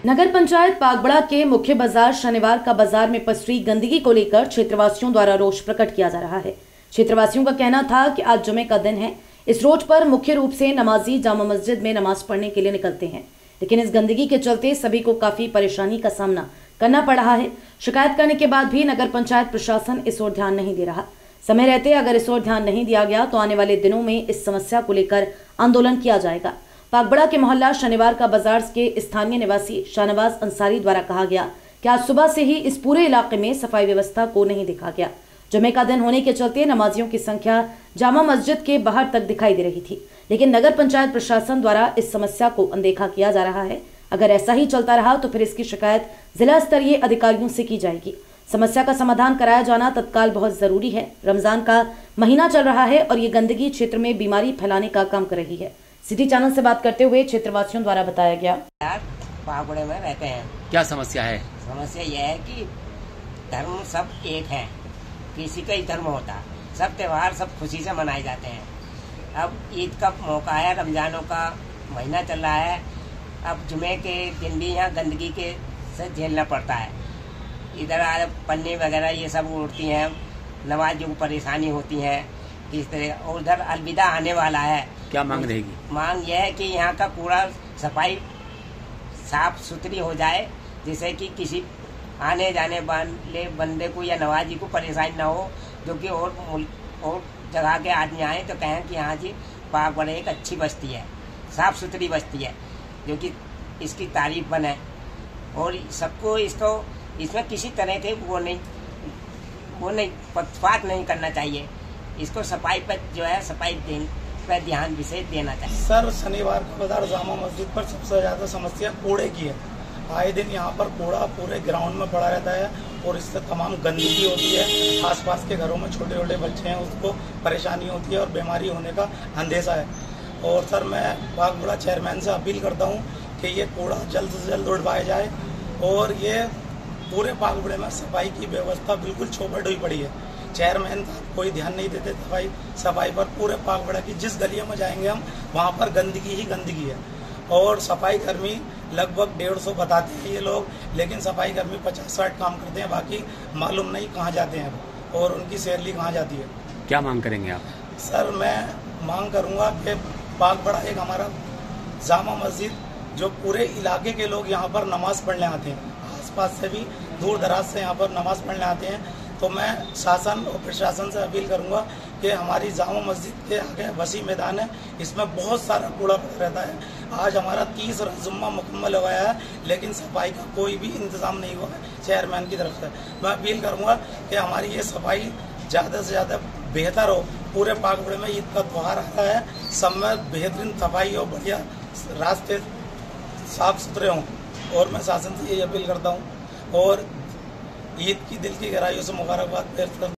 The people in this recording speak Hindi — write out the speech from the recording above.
नगर पंचायत पागबड़ा के मुख्य बाजार शनिवार का बाजार में पसरी गंदगी को लेकर क्षेत्रवासियों द्वारा रोष प्रकट किया जा रहा है। क्षेत्रवासियों का कहना था कि आज जुमे का दिन है। इस रोड पर मुख्य रूप से नमाजी जामा मस्जिद में नमाज पढ़ने के लिए निकलते हैं, लेकिन इस गंदगी के चलते सभी को काफी परेशानी का सामना करना पड़ रहा है। शिकायत करने के बाद भी नगर पंचायत प्रशासन इस ओर ध्यान नहीं दे रहा। समय रहते अगर इस ओर ध्यान नहीं दिया गया तो आने वाले दिनों में इस समस्या को लेकर आंदोलन किया जाएगा। पागबड़ा के मोहल्ला शनिवार का बाजार के स्थानीय निवासी शाहनवाज अंसारी द्वारा कहा गया कि आज सुबह से ही इस पूरे इलाके में सफाई व्यवस्था को नहीं देखा गया। जुमे का दिन होने के चलते नमाजियों की संख्या जामा मस्जिद के बाहर तक दिखाई दे रही थी, लेकिन नगर पंचायत प्रशासन द्वारा इस समस्या को अनदेखा किया जा रहा है। अगर ऐसा ही चलता रहा तो फिर इसकी शिकायत जिला स्तरीय अधिकारियों से की जाएगी। समस्या का समाधान कराया जाना तत्काल बहुत जरूरी है। रमजान का महीना चल रहा है और ये गंदगी क्षेत्र में बीमारी फैलाने का काम कर रही है। सिटी चैनल से बात करते हुए क्षेत्रवासियों द्वारा बताया गया। पागबड़े में रहते हैं। क्या समस्या है? समस्या यह है कि धर्म सब एक है, किसी का ही धर्म होता, सब त्योहार सब खुशी से मनाए जाते हैं। अब ईद का मौका है, रमजानों का महीना चल रहा है। अब जुमे के दिन भी यहाँ गंदगी के से झेलना पड़ता है। इधर पन्नी वगैरह ये सब उड़ती हैं, नमाजियों को परेशानी होती है किस तरह। और उधर अलविदा आने वाला है। क्या मांग रहेगी? मांग यह है कि यहाँ का कूड़ा सफाई साफ सुथरी हो जाए, जिससे कि किसी आने जाने वाले बंदे को या नवाजी को परेशानी ना हो, जो कि और जगह के आदमी आए तो कहें कि हाँ जी पागबड़ा एक अच्छी बस्ती है, साफ सुथरी बस्ती है, जो कि इसकी तारीफ बने। और सबको इसमें किसी तरह के वो नहीं पक्षपात नहीं करना चाहिए। इसको सफाई पर जो है सफाई पर ध्यान विशेष देना चाहिए। सर, शनिवार का बाजार जामा मस्जिद पर सबसे ज्यादा समस्या कूड़े की है। आए दिन यहाँ पर कूड़ा पूरे ग्राउंड में पड़ा रहता है और इससे तमाम गंदगी होती है। आसपास के घरों में छोटे छोटे बच्चे हैं, उसको परेशानी होती है और बीमारी होने का अंदेशा है। और सर, मैं पागबड़ा चेयरमैन से अपील करता हूँ कि ये कूड़ा जल्द से जल्द उठवाया जाए और ये पूरे पागबड़े में सफाई की व्यवस्था बिल्कुल चौपट हुई पड़ी है। चेयरमैन कोई ध्यान नहीं देते सफाई पर। पूरे पागबड़ा की जिस गलियों में जाएंगे हम, वहाँ पर गंदगी ही गंदगी है। और सफाई कर्मी लगभग 150 बताते हैं ये लोग, लेकिन सफाई कर्मी 50-60 काम करते हैं, बाकी मालूम नहीं कहाँ जाते हैं और उनकी सैलरी कहाँ जाती है। क्या मांग करेंगे आप? सर, मैं मांग करूँगा कि पागबड़ा एक हमारा जामा मस्जिद, जो पूरे इलाके के लोग यहाँ पर नमाज पढ़ने आते हैं, आसपास से भी दूर दराज से यहाँ पर नमाज पढ़ने आते हैं। तो मैं शासन और प्रशासन से अपील करूंगा कि हमारी जामा मस्जिद के आगे वसी मैदान है, इसमें बहुत सारा कूड़ा पड़ा रहता है। आज हमारा 30 जुम्मा मुकम्मल हुआ है, लेकिन सफाई का कोई भी इंतजाम नहीं हुआ है चेयरमैन की तरफ से। मैं अपील करूंगा कि हमारी ये सफाई ज़्यादा से ज़्यादा बेहतर हो। पूरे पागबड़े में ईद का त्योहार आ रहा है, सब में बेहतरीन सफाई हो, बढ़िया रास्ते साफ सुथरे हों। और मैं शासन से यही अपील करता हूँ और ईद की दिल की गहराइयों से मुबारकबाद पेश करता हूं।